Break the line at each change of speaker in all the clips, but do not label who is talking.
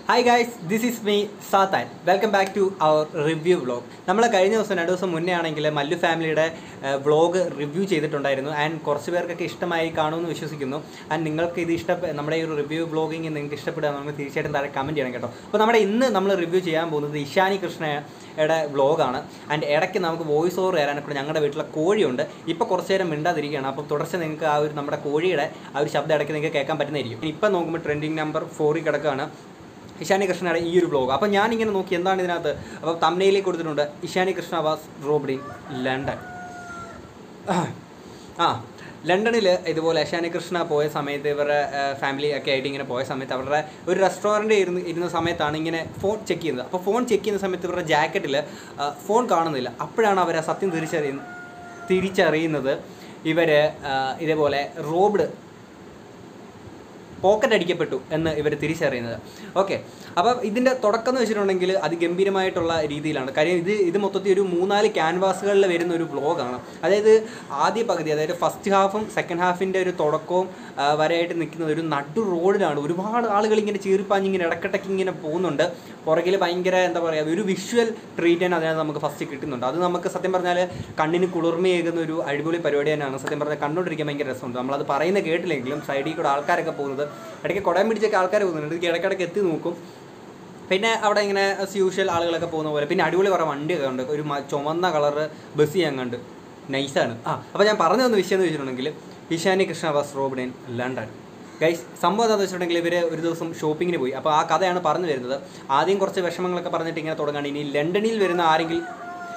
Hi guys, this is me Satan. Welcome back to our review vlog. നമ്മൾ കഴിഞ്ഞ ദിവസം 2 ദിവസം മുന്നേ ആണെങ്കിൽ മല്ലു ഫാമിലിയുടെ വ്ളോഗ് റിവ്യൂ ചെയ്തിട്ടുണ്ടായിരുന്നു ആൻഡ് കുറച്ച് പേർക്കൊക്കെ ഇഷ്ടമായി കാണുമെന്ന് വിശ്വസിക്കുന്നു. ആൻഡ് നിങ്ങൾക്ക് ഇത് നമ്മുടെ ഈ ഒരു റിവ്യൂ വ്ളോഗിങ് നിങ്ങൾക്ക് ഇഷ്ടപ്പെടുകയാണെങ്കിൽ തീർച്ചയായിട്ടും താഴെ കമൻറ്റ് ചെയ്യണം കേട്ടോ. അപ്പോൾ ഇന്ന് നമ്മൾ റിവ്യൂ ചെയ്യാൻ പോകുന്നത് ഇഷാനി കൃഷ്ണയുടെ വ്ളോഗാണ്. ആൻഡ് ഇടയ്ക്ക് നമുക്ക് വോയിസ് ഓവർ തരാനൊക്കെ ഞങ്ങളുടെ വീട്ടിലെ കോഴിയുണ്ട്. ഇപ്പോൾ കുറച്ച് നേരം മിണ്ടാതിരിക്കുകയാണ്. അപ്പോൾ തുടർച്ച നിങ്ങൾക്ക് ആ ഒരു നമ്മുടെ കോഴിയുടെ ആ ഒരു ശബ്ദം ഇടയ്ക്ക് നിങ്ങൾക്ക് കേൾക്കാൻ പറ്റുന്നതായിരിക്കും. ഇപ്പം നോക്കുമ്പോൾ ട്രെൻഡിങ് നമ്പർ 4 കിടക്കുകയാണ് ഇഷാനി കൃഷ്ണയുടെ ഈ ഒരു വ്ളോഗ്. അപ്പോൾ ഞാനിങ്ങനെ നോക്കി എന്താണ് ഇതിനകത്ത്. അപ്പോൾ തംബ്നെയിലേക്ക് കൊടുത്തിട്ടുണ്ട് Ishaani Krishna was robbed in London. ലണ്ടനിൽ ഇതുപോലെ ഇഷാനി കൃഷ്ണ പോയ സമയത്ത് ഇവരുടെ ഫാമിലി ഒക്കെ ആയിട്ട് ഇങ്ങനെ പോയ സമയത്ത് അവരുടെ ഒരു റെസ്റ്റോറൻറ്റ് ഇരുന്ന സമയത്താണ് ഇങ്ങനെ ഫോൺ ചെക്ക് ചെയ്യുന്നത്. അപ്പോൾ ഫോൺ ചെക്ക് ചെയ്യുന്ന സമയത്ത് ഇവരുടെ ജാക്കറ്റിൽ ഫോൺ കാണുന്നില്ല. അപ്പോഴാണ് അവർ ആ സത്യം തിരിച്ചറിയുന്നത് ഇവർ ഇതേപോലെ റോബ്ഡ് പോക്കറ്റ് അടിക്കപ്പെട്ടു എന്ന് ഇവർ തിരിച്ചറിയുന്നത്. ഓക്കെ, അപ്പോൾ ഇതിൻ്റെ തുടക്കം എന്ന് വെച്ചിട്ടുണ്ടെങ്കിൽ അതിഗംഭീരമായിട്ടുള്ള രീതിയിലാണ്. കാര്യം ഇത് മൊത്തത്തിൽ ഒരു 3-4 ക്യാൻവാസുകളിൽ വരുന്ന ഒരു വ്ളോഗാണ്. അതായത് ആദ്യ പകുതി, അതായത് ഫസ്റ്റ് ഹാഫും സെക്കൻഡ് ഹാഫിൻ്റെ ഒരു തുടക്കവും വരെയായിട്ട് നിൽക്കുന്നത് ഒരു നടു റോഡിലാണ്. ഒരുപാട് ആളുകൾ ഇങ്ങനെ ചീറിപ്പാഞ്ഞ് ഇങ്ങനെ ഇടക്കിടയ്ക്ക് ഇങ്ങനെ പോകുന്നുണ്ട്. പുറകിൽ ഭയങ്കര എന്താ പറയുക, ഒരു വിഷ്വൽ ട്രീറ്റ് തന്നെ അതിനകത്ത് നമുക്ക് ഫസ്റ്റ് കിട്ടുന്നുണ്ട്. അത് നമുക്ക് സത്യം പറഞ്ഞാൽ കണ്ണിന് കുളിർമയേകുന്ന ഒരു അടിപൊളി പരിപാടി തന്നെയാണ്. സത്യം പറഞ്ഞാൽ കണ്ടുകൊണ്ടിരിക്കാൻ ഭയങ്കര രസമുണ്ട്. നമ്മളത് പറയുന്ന കേട്ടില്ലെങ്കിലും സൈഡിൽ കൂടെ ആൾക്കാരൊക്കെ പോകുന്നത്, ഇടയ്ക്ക് കുടയം പിടിച്ചൊക്കെ ആൾക്കാർ പോകുന്നുണ്ട്. ഇടയ്ക്കിടയ്ക്ക് എത്തി നോക്കും. പിന്നെ അവിടെ ഇങ്ങനെ യൂഷ്വൽ ആളുകളൊക്കെ പോകുന്ന പോലെ. പിന്നെ അടിപൊളി കുറേ വണ്ടിയൊക്കെ ഉണ്ട്. ഒരു ചുവന്ന കളറ് ബസ് ഞാൻ കണ്ട്, നൈസാണ്. അപ്പോൾ ഞാൻ പറഞ്ഞു തന്ന വിഷയം എന്ന് വെച്ചിട്ടുണ്ടെങ്കിൽ Ishaani Krishna was robbed in London. Guys, സംഭവം എന്താണെന്ന് വെച്ചിട്ടുണ്ടെങ്കിൽ ഇവർ ഒരു ദിവസം ഷോപ്പിങ്ങിന് പോയി. അപ്പോൾ ആ കഥയാണ് പറഞ്ഞു വരുന്നത്. ആദ്യം കുറച്ച് വിഷമങ്ങളൊക്കെ പറഞ്ഞിട്ട് ഇങ്ങനെ തുടങ്ങാണ്. ഇനി ലണ്ടനിൽ വരുന്ന ആരെങ്കിലും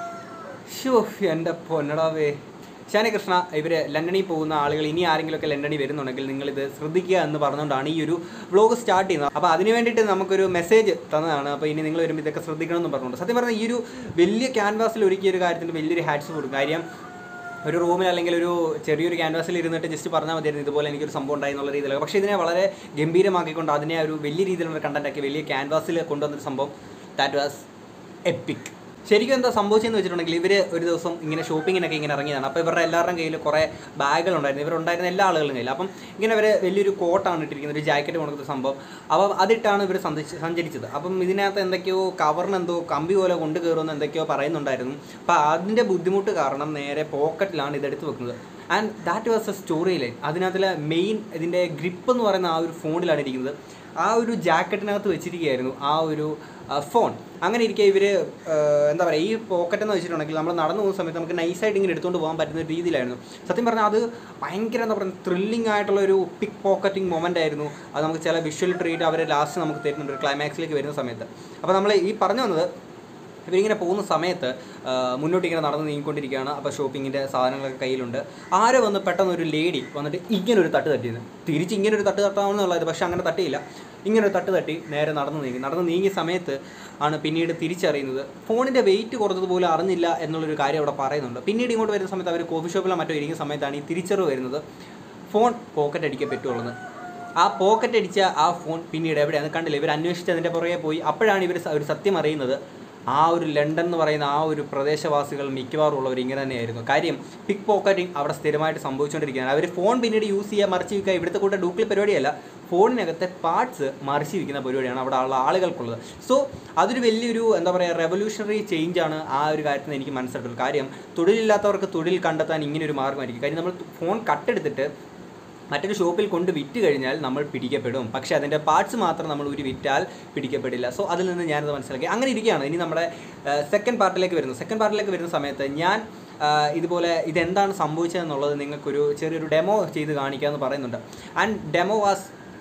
എൻ്റെ പൊന്നടാവേ ഇഷാനി കൃഷ്ണ ഇവർ ലണ്ടനിൽ പോകുന്ന ആളുകൾ ഇനി ആരെങ്കിലുമൊക്കെ ലണ്ടനിൽ വരുന്നുണ്ടെങ്കിൽ നിങ്ങളിത് ശ്രദ്ധിക്കുക എന്ന് പറഞ്ഞുകൊണ്ടാണ് ഈ ഒരു വ്ളോഗ് സ്റ്റാർട്ട് ചെയ്യുന്നത്. അപ്പോൾ അതിന് വേണ്ടിയിട്ട് നമുക്കൊരു മെസ്സേജ് തന്നതാണ്. അപ്പോൾ ഇനി നിങ്ങൾ വരുമ്പോൾ ഇതൊക്കെ ശ്രദ്ധിക്കണം എന്ന് പറഞ്ഞുകൊണ്ട് സത്യം പറഞ്ഞാൽ ഈ ഒരു വലിയ ക്യാൻവാസിൽ ഒരുക്കിയ ഒരു കാര്യത്തിന് വലിയൊരു ഹാറ്റ്സ് കൊടുക്കും. കാര്യം ഒരു റൂമിൽ അല്ലെങ്കിൽ ഒരു ചെറിയൊരു ക്യാൻവാസിൽ ഇരുന്നിട്ട് ജസ്റ്റ് പറഞ്ഞാൽ മതിയായിരുന്നു ഇതുപോലെ എനിക്കൊരു സംഭവം ഉണ്ടായി എന്നുള്ള രീതിയിലൊക്കെ. പക്ഷേ ഇതിനെ വളരെ ഗംഭീരമാക്കിക്കൊണ്ട് അതിനെ ഒരു വലിയ രീതിയിലുള്ള കണ്ടൻറ്റാക്കി വലിയ ക്യാൻവാസിൽ കൊണ്ടുവന്നൊരു സംഭവം ദാറ്റ് വാസ് എപ്പിക്. ശരിക്കും എന്താ സംഭവിച്ചതെന്ന് വെച്ചിട്ടുണ്ടെങ്കിൽ ഇവർ ഒരു ദിവസം ഇങ്ങനെ ഷോപ്പിങ്ങിനൊക്കെ ഇങ്ങനെ ഇറങ്ങിയതാണ്. അപ്പോൾ ഇവരുടെ എല്ലാവരുടെയും കയ്യിൽ കുറേ ബാഗുകളുണ്ടായിരുന്നു. ഇവരുണ്ടായിരുന്ന എല്ലാ ആളുകളുടെ കയ്യിൽ. അപ്പം ഇങ്ങനെ അവർ വലിയൊരു കോട്ടാണ് ഇട്ടിരിക്കുന്നത്, ഒരു ജാക്കറ്റ് കൊടുക്കുന്ന സംഭവം. അപ്പോൾ അതിട്ടാണ് ഇവർ സഞ്ചരിച്ചത്. അപ്പം ഇതിനകത്ത് എന്തൊക്കെയോ കവറിനെന്തോ കമ്പി പോലെ കൊണ്ട് കയറുമെന്ന് എന്തൊക്കെയോ പറയുന്നുണ്ടായിരുന്നു. അപ്പോൾ അതിൻ്റെ ബുദ്ധിമുട്ട് കാരണം നേരെ പോക്കറ്റിലാണ് ഇതെടുത്ത് വെക്കുന്നത്. And that was a story line. അതിനകത്തിലെ മെയിൻ ഇതിൻ്റെ ഗ്രിപ്പ് എന്ന് പറയുന്ന ആ ഒരു ഫോണിലാണ് ഇരിക്കുന്നത്. ആ ഒരു ജാക്കറ്റിനകത്ത് വെച്ചിരിക്കുകയായിരുന്നു ആ ഒരു ഫോൺ. അങ്ങനെ ഇരിക്കുക ഇവർ എന്താ പറയുക, ഈ പോക്കറ്റ് എന്ന് വെച്ചിട്ടുണ്ടെങ്കിൽ നമ്മൾ നടന്നു പോകുന്ന സമയത്ത് നമുക്ക് നൈസായിട്ട് ഇങ്ങനെ എടുത്തുകൊണ്ട് പോകാൻ പറ്റുന്ന രീതിയിലായിരുന്നു. സത്യം പറഞ്ഞാൽ അത് ഭയങ്കര എന്താ പറയുക ത്രില്ലിംഗ് ആയിട്ടുള്ള ഒരു പിക്ക് പോക്കറ്റിംഗ് മൊമെൻ്റ് ആയിരുന്നു. അത് നമുക്ക് ചില വിഷ്വൽ ട്രീറ്റ് അവർ ലാസ്റ്റ് നമുക്ക് തരുന്നുണ്ട് ഒരു ക്ലൈമാക്സിലേക്ക് വരുന്ന സമയത്ത്. അപ്പോൾ നമ്മൾ ഈ പറഞ്ഞു വന്നത് ഇവരിങ്ങനെ പോകുന്ന സമയത്ത് മുന്നോട്ട് ഇങ്ങനെ നടന്ന് നീങ്ങിക്കൊണ്ടിരിക്കുകയാണ്. അപ്പോൾ ഷോപ്പിങ്ങിൻ്റെ സാധനങ്ങളൊക്കെ കയ്യിലുണ്ട്. ആരോ വന്ന് പെട്ടെന്ന് ഒരു ലേഡി വന്നിട്ട് ഇങ്ങനൊരു തട്ട് തട്ടിയത്. തിരിച്ച് ഇങ്ങനൊരു തട്ട് തട്ടാമെന്നുള്ളത്, പക്ഷേ അങ്ങനെ തട്ടിയില്ല. ഇങ്ങനൊരു തട്ട് തട്ടി നേരെ നടന്ന് നീങ്ങിയ സമയത്ത് ആണ് പിന്നീട് തിരിച്ചറിയുന്നത് ഫോണിൻ്റെ വെയിറ്റ് കുറച്ചതുപോലും അറിഞ്ഞില്ല എന്നുള്ളൊരു കാര്യം അവിടെ പറയുന്നുണ്ട്. പിന്നീട് ഇങ്ങോട്ട് വരുന്ന സമയത്ത് അവർ കോഫി ഷോപ്പിലോ മറ്റോ ഇരിക്കുന്ന സമയത്താണ് ഈ തിരിച്ചറിവ് വരുന്നത് ഫോൺ പോക്കറ്റ് അടിക്കാൻ പറ്റുള്ളത്. ആ പോക്കറ്റ് അടിച്ച ആ ഫോൺ പിന്നീട് എവിടെയാണ് കണ്ടില്ല. ഇവർ അന്വേഷിച്ച് അതിൻ്റെ പുറകെ പോയി. അപ്പോഴാണ് ഇവർ ഒരു സത്യം അറിയുന്നത്. ആ ഒരു ലണ്ടൻ എന്ന് പറയുന്ന ആ ഒരു പ്രദേശവാസികൾ മിക്കവാറും ഉള്ളവർ ഇങ്ങനെ തന്നെയായിരുന്നു. കാര്യം പിക്ക് പോക്കറ്റിംഗ് അവിടെ സ്ഥിരമായിട്ട് സംഭവിച്ചുകൊണ്ടിരിക്കുകയാണ്. അവർ ഫോൺ പിന്നീട് യൂസ് ചെയ്യുക, മറിച്ച് വയ്ക്കുക, ഇവിടുത്തെ കൂട്ട ഡൂക്കിൽ പരിപാടിയല്ല, ഫോണിനകത്തെ പാർട്സ് മറിച്ച് വയ്ക്കുന്ന പരിപാടിയാണ് അവിടെ ഉള്ള ആളുകൾക്കുള്ളത്. സോ അതൊരു വലിയൊരു എന്താ പറയുക റെവല്യൂഷണറി ചേഞ്ചാണ് ആ ഒരു കാര്യത്തിൽ എനിക്ക് മനസ്സിലായിട്ടുള്ളത്. കാര്യം തൊഴിലില്ലാത്തവർക്ക് തൊഴിൽ കണ്ടെത്താൻ ഇങ്ങനൊരു മാർഗ്ഗമായിരിക്കും. കാര്യം നമ്മൾ ഫോൺ കട്ടെടുത്തിട്ട് മറ്റൊരു ഷോപ്പിൽ കൊണ്ട് വിറ്റ് കഴിഞ്ഞാൽ നമ്മൾ പിടിക്കപ്പെടും. പക്ഷേ അതിൻ്റെ പാർട്സ് മാത്രം നമ്മൾ വിറ്റാൽ പിടിക്കപ്പെടില്ല. സോ അതിൽ നിന്ന് ഞാനത് മനസ്സിലാക്കി. അങ്ങനെ ഇരിക്കുകയാണ്. ഇനി നമ്മുടെ സെക്കൻഡ് പാർട്ടിലേക്ക് വരുന്ന സമയത്ത് ഞാൻ ഇതുപോലെ ഇതെന്താണ് സംഭവിച്ചതെന്നുള്ളത് നിങ്ങൾക്കൊരു ചെറിയൊരു ഡെമോ ചെയ്ത് കാണിക്കാമെന്ന് പറയുന്നുണ്ട്. ആൻഡ് ഡെമോ വാസ്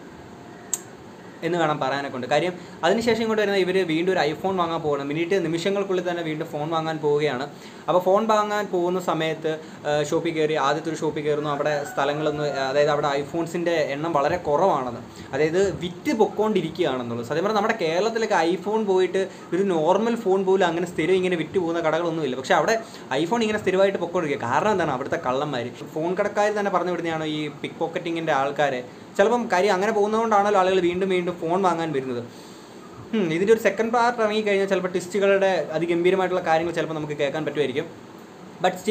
എന്ന് വേണം പറയാനൊക്കെ ഉണ്ട്. കാര്യം അതിനുശേഷം ഇങ്ങോട്ട് വരുന്നത് ഇവർ വീണ്ടും ഒരു ഐഫോൺ വാങ്ങാൻ പോകണം. നിമിഷങ്ങൾക്കുള്ളിൽ തന്നെ വീണ്ടും ഫോൺ വാങ്ങാൻ പോവുകയാണ്. അപ്പോൾ ഫോൺ വാങ്ങാൻ പോകുന്ന സമയത്ത് ഷോപ്പിൽ കയറി ആദ്യത്തെ ഒരു ഷോപ്പിൽ കയറുന്നു. അവിടെ സ്ഥലങ്ങളൊന്നും, അതായത് അവിടെ ഐഫോൺസിൻ്റെ എണ്ണം വളരെ കുറവാണെന്ന്, അതായത് വിറ്റ് പൊക്കോണ്ടിരിക്കുകയാണെന്നുള്ളത്. സത്യം പറഞ്ഞാൽ നമ്മുടെ കേരളത്തിലൊക്കെ ഐഫോൺ പോയിട്ട് ഒരു നോർമൽ ഫോൺ പോലും അങ്ങനെ സ്ഥിരം ഇങ്ങനെ വിറ്റ് പോകുന്ന കടകളൊന്നുമില്ല. പക്ഷേ അവിടെ ഐഫോൺ ഇങ്ങനെ സ്ഥിരമായിട്ട് പൊക്കോണ്ടിരിക്കുക. കാരണം എന്താണ്, അവിടുത്തെ കള്ളന്മാർ ഫോൺ കടക്കാർ തന്നെ പറഞ്ഞു വിടുന്നതാണ് ഈ പിക്ക് പോക്കറ്റിങ്ങിൻ്റെ ആൾക്കാരെ. ചിലപ്പം കാര്യം അങ്ങനെ പോകുന്നതുകൊണ്ടാണല്ലോ ആളുകൾ വീണ്ടും ഫോൺ വാങ്ങാൻ വരുന്നത്. ഇതിൻ്റെ ഒരു സെക്കൻഡ് പാർട്ട് ഇറങ്ങിക്കഴിഞ്ഞാൽ ചിലപ്പോൾ ട്വിസ്റ്റുകളുടെ അതിഗംഭീരമായിട്ടുള്ള കാര്യങ്ങൾ ചിലപ്പോൾ നമുക്ക് കേൾക്കാൻ പറ്റുമായിരിക്കും. ബട്ട് സ്റ്റിൽ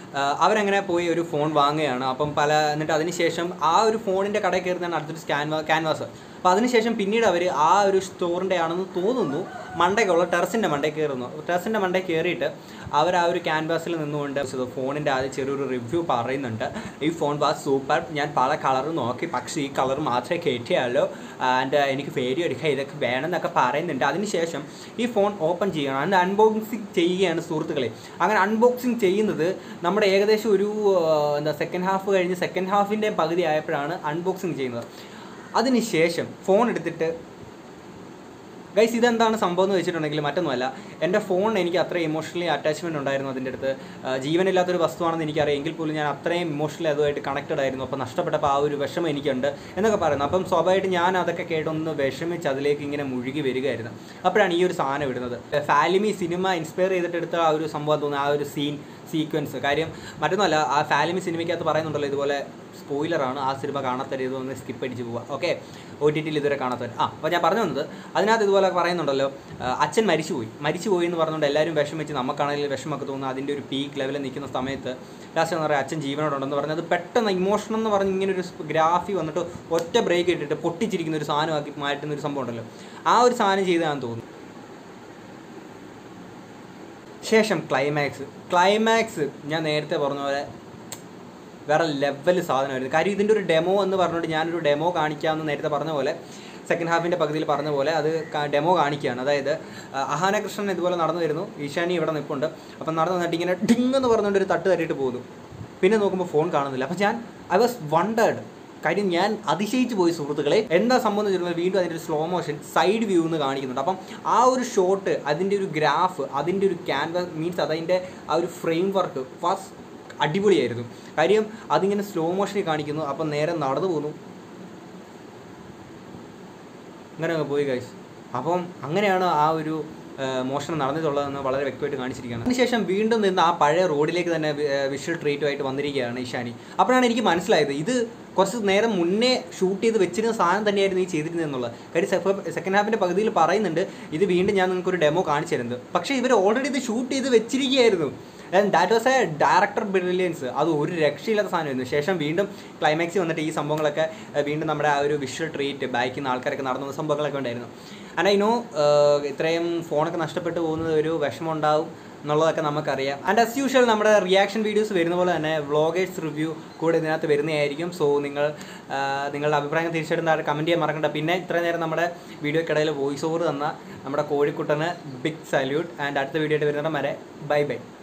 അവരങ്ങനെ പോയി ഒരു ഫോൺ വാങ്ങുകയാണ്. അപ്പം എന്നിട്ട് അതിനുശേഷം ആ ഒരു ഫോണിൻ്റെ കടയിൽ കയറുന്നതാണ് അടുത്തൊരു ക്യാൻവാസ്. അപ്പോൾ അതിനുശേഷം പിന്നീട് അവർ ആ ഒരു സ്റ്റോറിൻ്റെ ആണെന്ന് തോന്നുന്നു മണ്ടയ്ക്കുള്ള ടെറസിൻ്റെ മണ്ടയിൽ കയറുന്നു. ടെറസിൻ്റെ മണ്ടയിൽ കയറിയിട്ട് അവർ ആ ഒരു ക്യാൻവാസിൽ നിന്നുകൊണ്ട് ഫോണിൻ്റെ ആദ്യം ചെറിയൊരു റിവ്യൂ പറയുന്നുണ്ട്. ഈ ഫോൺ വാസ് സൂപ്പർ, ഞാൻ പല കളർ നോക്കി, പക്ഷേ ഈ കളർ മാത്രമേ കയറ്റിയാലോ, ആൻഡ് എനിക്ക് പേടി എടുക്കുക, ഇതൊക്കെ വേണമെന്നൊക്കെ പറയുന്നുണ്ട്. അതിനുശേഷം ഈ ഫോൺ ഓപ്പൺ ചെയ്യണം, അതിൻ്റെ അൺബോക്സിങ് ചെയ്യുകയാണ് സുഹൃത്തുക്കളെ. അങ്ങനെ അൺബോക്സിങ് ചെയ്യുന്നത് നമ്മുടെ ഏകദേശം ഒരു സെക്കൻഡ് ഹാഫ് കഴിഞ്ഞ് സെക്കൻഡ് ഹാഫിൻ്റെ പകുതി ആയപ്പോഴാണ് അൺബോക്സിങ് ചെയ്യുന്നത്. അതിനുശേഷം ഫോൺ എടുത്തിട്ട് ഗൈസ് ഇതെന്താണ് സംഭവം എന്ന് വെച്ചിട്ടുണ്ടെങ്കിൽ മറ്റൊന്നുമല്ല, എൻ്റെ ഫോൺ എനിക്ക് അത്രയും ഇമോഷണലി അറ്റാച്ച്മെൻറ്റ് ഉണ്ടായിരുന്നു അതിൻ്റെ അടുത്ത്. ജീവനില്ലാത്തൊരു വസ്തുവാണെന്ന് എനിക്കറിയാം, എങ്കിൽ പോലും ഞാൻ അത്രയും ഇമോഷണലി അതുമായിട്ട് കണക്റ്റഡ് ആയിരുന്നു. അപ്പോൾ നഷ്ടപ്പെട്ടപ്പോൾ ആ ഒരു വിഷമം എനിക്കുണ്ട് എന്നൊക്കെ പറയുന്നു. അപ്പം സ്വാഭാവികമായിട്ട് ഞാൻ അതൊക്കെ കേട്ടൊന്ന് വിഷമിച്ച് അതിലേക്ക് ഇങ്ങനെ മുഴുകി വരികയായിരുന്നു. അപ്പോഴാണ് ഈ ഒരു സാധനം ഇടുന്നത്. ഫാലിമി സിനിമ ഇൻസ്പയർ ചെയ്തിട്ടെടുത്ത ആ ഒരു സംഭവം തോന്നുന്നു, ആ ഒരു സീക്വൻസ്. കാര്യം മറ്റൊന്നുമല്ല, ആ ഫാലിമി സിനിമയ്ക്കകത്ത് പറയുന്നുണ്ടല്ലോ ഇതുപോലെ സ്പോയിലറാണ്, ആ സിനിമ കാണാത്തരുത്, ഒന്ന് സ്കിപ്പ് അടിച്ച് പോവുക. ഓക്കെ, OTTയിൽ ഇതുവരെ കാണാത്തവർ. അപ്പോൾ ഞാൻ പറഞ്ഞു വന്നത്, അതിനകത്ത് ഇതുപോലെ പറയുന്നുണ്ടല്ലോ അച്ഛൻ മരിച്ചുപോയി എന്ന് പറഞ്ഞുകൊണ്ട് എല്ലാവരും വിഷമിച്ച്, നമുക്കാണെങ്കിലും വിഷമൊക്കെ തോന്നുന്നു. അതിൻ്റെ ഒരു പീക്ക് ലെവലിൽ നിൽക്കുന്ന സമയത്ത് ലാസ്റ്റ് എന്ന് പറയുക അച്ഛൻ ജീവനോടുണ്ടെന്ന് പറഞ്ഞത് പെട്ടെന്ന് ഇമോഷൻ എന്ന് പറഞ്ഞ് ഇങ്ങനെ ഒരു ഗ്രാഫി വന്നിട്ട് ഒറ്റ ബ്രേക്ക് ഇട്ടിട്ട് പൊട്ടിച്ചിരിക്കുന്ന ഒരു സാധനമാക്കി മാറ്റുന്ന ഒരു സംഭവം ഉണ്ടല്ലോ, ആ ഒരു സാധനം ചെയ്താന്ന് തോന്നുന്നു. ശേഷം ക്ലൈമാക്സ് ഞാൻ നേരത്തെ പറഞ്ഞ പോലെ വേറെ ലെവൽ സാധനമായിരുന്നു. കാര്യം ഇതിൻ്റെ ഒരു ഡെമോ എന്ന് പറഞ്ഞുകൊണ്ട് ഞാനൊരു ഡെമോ കാണിക്കാമെന്ന് നേരത്തെ പറഞ്ഞ പോലെ, സെക്കൻഡ് ഹാഫിൻ്റെ പകുതിയിൽ പറഞ്ഞ പോലെ അത് ഡെമോ കാണിക്കുകയാണ്. അതായത് അഹാന കൃഷ്ണൻ ഇതുപോലെ നടന്നു വരുന്നു, ഈശാനി ഇവിടെ നിൽപ്പുണ്ട്. അപ്പം നടന്നു വന്നിട്ട് ഇങ്ങനെ ഡിങ് എന്ന് പറഞ്ഞുകൊണ്ട് ഒരു തട്ട് തട്ടിയിട്ട് പോകുന്നു. പിന്നെ നോക്കുമ്പോൾ ഫോൺ കാണുന്നില്ല. അപ്പോൾ ഐ വാസ് വണ്ടേർഡ്. കാര്യം ഞാൻ അതിശയിച്ച് പോയി സുഹൃത്തുക്കളെ, എന്താ സംഭവം എന്ന് വെച്ചിട്ടുണ്ടെങ്കിൽ വീണ്ടും അതിൻ്റെ ഒരു സ്ലോ മോഷൻ സൈഡ് വ്യൂ എന്ന് കാണിക്കുന്നുണ്ട്. അപ്പം ആ ഒരു ഷോട്ട്, അതിൻ്റെ ഒരു ഗ്രാഫ്, അതിൻ്റെ ഒരു ക്യാൻവാസ് മീൻസ് അതിൻ്റെ ആ ഒരു ഫ്രെയിം വർക്ക് വാസ് അടിപൊളിയായിരുന്നു. കാര്യം അതിങ്ങനെ സ്ലോ മോഷനിൽ കാണിക്കുന്നു. അപ്പം നേരെ നടന്നു പോകുന്നു, അങ്ങനെ പോയി ഗൈസ്. അപ്പം അങ്ങനെയാണ് ആ ഒരു മോഷണം നടന്നിട്ടുള്ളതെന്ന് വളരെ വ്യക്തമായിട്ട് കാണിച്ചിരിക്കുകയാണ്. അതിനുശേഷം വീണ്ടും നിന്ന് ആ പഴയ റോഡിലേക്ക് തന്നെ വിഷ്വൽ ട്രീറ്റുമായിട്ട് വന്നിരിക്കുകയാണ് ഇഷാനി. അപ്പോഴാണ് എനിക്ക് മനസ്സിലായത് ഇത് കുറച്ച് നേരം മുന്നേ ഷൂട്ട് ചെയ്ത് വെച്ചിരുന്ന സാധനം തന്നെയായിരുന്നു ഈ ചെയ്തിരുന്നതെന്നുള്ളത്. കാര്യം സെക്കൻഡ് ഹാഫിൻ്റെ പകുതിയിൽ പറയുന്നുണ്ട് ഇത് വീണ്ടും ഞാൻ നിങ്ങൾക്കൊരു ഡെമോ കാണിച്ചു തരുന്നത്. പക്ഷേ ഇവർ ഓൾറെഡി ഇത് ഷൂട്ട് ചെയ്ത് വെച്ചിരിക്കുകയായിരുന്നു. And that was a director brilliance. അത് ഒരു രക്ഷയില്ലാത്ത സാധനമായിരുന്നു. ശേഷം വീണ്ടും ക്ലൈമാക്സിൽ വന്നിട്ട് ഈ സംഭവങ്ങളൊക്കെ വീണ്ടും നമ്മുടെ ആ ഒരു വിഷ്വൽ ട്രീറ്റ്, ബാക്കിൽ നിന്ന് ആൾക്കാരൊക്കെ നടന്ന സംഭവങ്ങളൊക്കെ ഉണ്ടായിരുന്നു. ആൻഡ് ഐ നോ ഇത്രയും ഫോണൊക്കെ നഷ്ടപ്പെട്ടു പോകുന്നത് ഒരു വിഷമം ഉണ്ടാവും എന്നുള്ളതൊക്കെ നമുക്കറിയാം. ആൻഡ് ആസ് യൂഷ്വൽ നമ്മുടെ റിയാക്ഷൻ വീഡിയോസ് വരുന്ന പോലെ തന്നെ വ്ളോഗേഴ്സ് റിവ്യൂ കൂടെ ഇതിനകത്ത് വരുന്നതായിരിക്കും. സോ നിങ്ങളുടെ അഭിപ്രായം തീർച്ചയായിട്ടും താഴെ കമൻറ്റ് ചെയ്യാൻ മറക്കണ്ട. പിന്നെ ഇത്രയും നേരം നമ്മുടെ വീഡിയോക്കിടയിൽ വോയിസ് ഓവർ തന്ന നമ്മുടെ കോഴിക്കുട്ടന് ബിഗ് സല്യൂട്ട്. ആൻഡ് അടുത്ത വീഡിയോ ആയിട്ട് വരുന്നിടം വരെ ബൈ.